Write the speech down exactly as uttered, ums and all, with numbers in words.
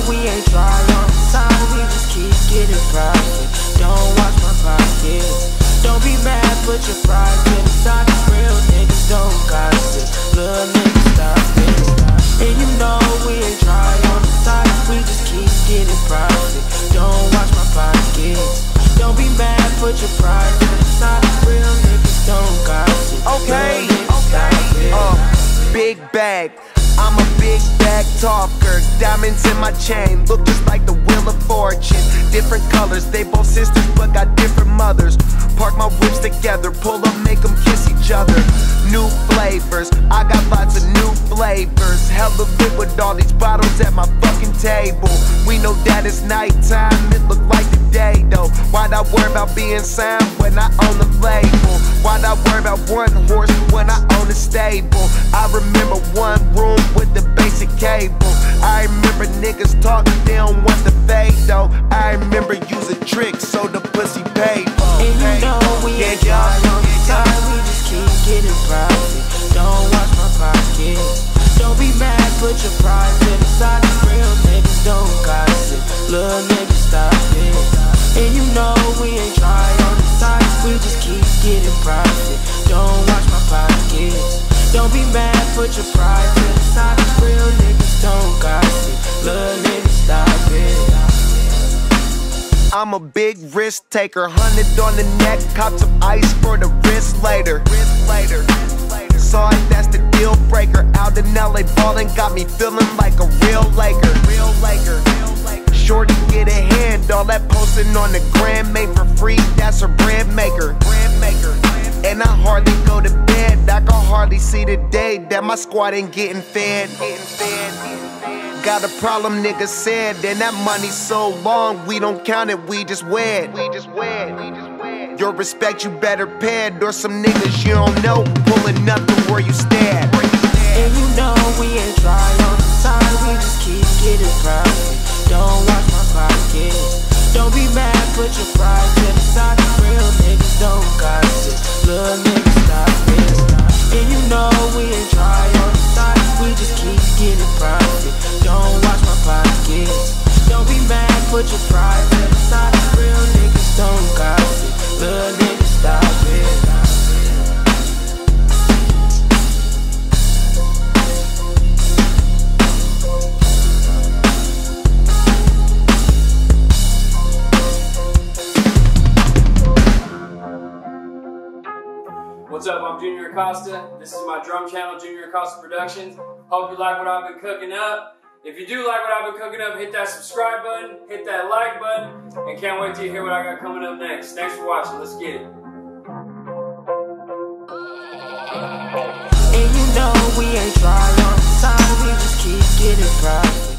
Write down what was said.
we ain't try on the side, we just keep getting profit. Don't watch my pockets. Don't be mad, put your pride to the side. Real niggas don't gossip. Little niggas stop it. And you know we ain't try on the side, we just keep getting profit. Don't watch my pockets. Don't be mad, put your pride to the side. Real niggas don't gossip. Okay, okay. Uh, big bag. I'm a big bag talker. Diamonds in my chain, look just like the Wheel of Fortune. Different colors, they both sisters but got different mothers. Park my whips together, pull up, make them kiss each other. New flavors, I got lots of new flavors. Hella lit with all these bottles at my fucking table. We know that it's nighttime, it look like the day though. Why'd I worry about being signed when I own the label? Why'd I worry about one horse when I own a stable? I remember one room with the basic cable. I remember niggas talking, they don't want the fade though. I remember using tricks so the pussy paid. And you know we ain't try on the side, we just keep getting profit. Don't watch my pockets. Don't be mad, put your pride to the side. Real niggas don't gossip. Little niggas stop it. And you know we ain't try on the side, we just keep getting profit. Don't watch my pockets. Don't be mad, put your pride to the side. Real niggas don't gossip. Little niggas stop it. I'm a big risk taker, hundred on the neck, cop some ice for the wrist later. Wrist later. Sorry, that's the deal breaker. Out in L A ballin' got me feeling like a real Laker. Real Laker. Shorty get a hand, all that posting on the gram made for free. That's her brand maker. Brand maker. And I hardly go to bed, I can hardly see the day that my squad ain't getting fed. Getting fed. Got a problem, nigga said, and that money's so long, we don't count it, we just wed. We just wed. Your respect, you better pay it, or some niggas you don't know pulling up to where you stand. And you know we ain't try on the side, we just keep getting profit. Don't watch my pockets. Don't be mad, put your pride to the side. Real niggas don't gossip. Little niggas stop it. And you know we ain't try on the side, we just keep getting profit. Don't watch my pockets. Don't be mad, put your pride to the side. Real niggas don't gossip. Little niggas stop it. What's up, I'm Junior Acosta. This is my drum channel, Junior Acosta Productions. Hope you like what I've been cooking up. If you do like what I've been cooking up, hit that subscribe button, hit that like button, and can't wait till you hear what I got coming up next. Thanks for watching. Let's get it. And you know we ain't try on the side, we just keep getting profit.